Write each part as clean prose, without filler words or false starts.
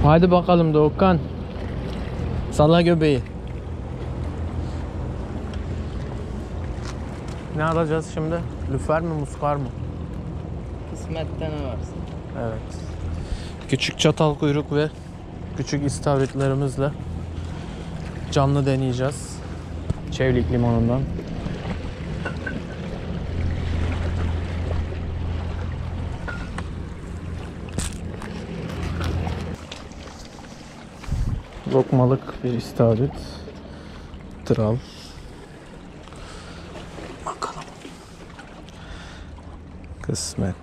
Hadi bakalım Doğukan. Salla göbeği. Ne alacağız şimdi? Lüfer mi, muskar mı? Kısmette ne varsa. Evet. Küçük çatal kuyruk ve küçük istavritlerimizle canlı deneyeceğiz. Çevlik limanından. Lokmalık bir istavrit. Tral. Bakalım. Kısmet.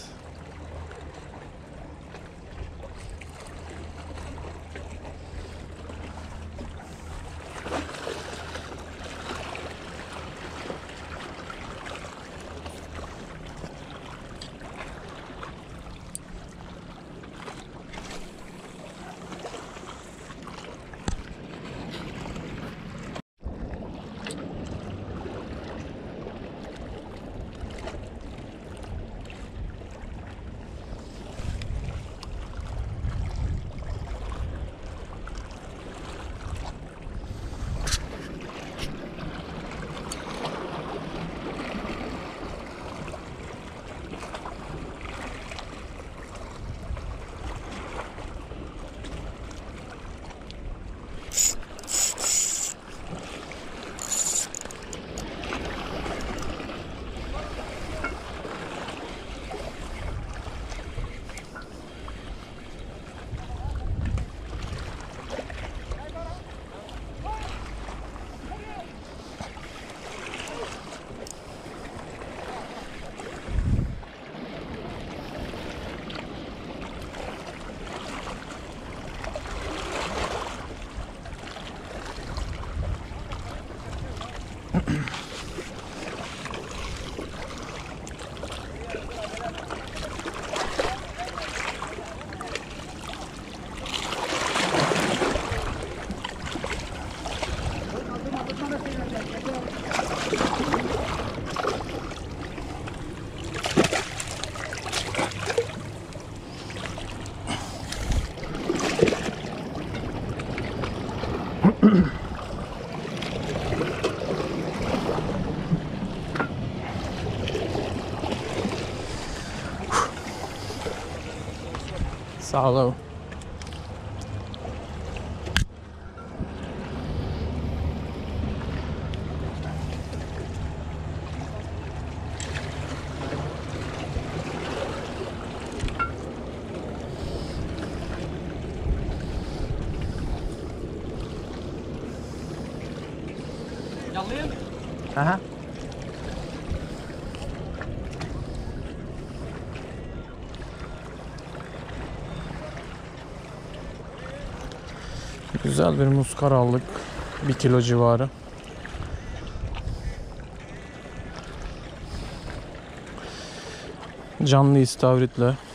Sağ ol. Yalıyım. Aha. Güzel bir muskar aldık. 1 kilo civarı. Canlı istavritle